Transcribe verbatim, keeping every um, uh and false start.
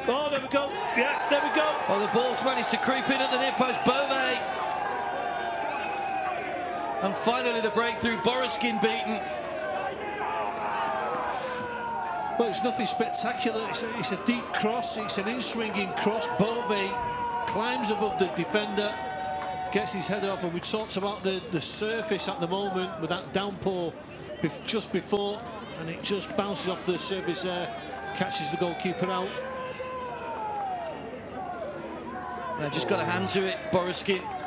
Oh, there we go. Yeah, there we go. Oh, the ball's managed to creep in at the near post. Bove. And finally the breakthrough. Boryskin beaten. Well, it's nothing spectacular. It's a, it's a deep cross. It's an in-swinging cross. Bove climbs above the defender, gets his head off, and we talked about the, the surface at the moment with that downpour bef just before, and it just bounces off the surface there, catches the goalkeeper out. Just got a hand to it, Boryskin.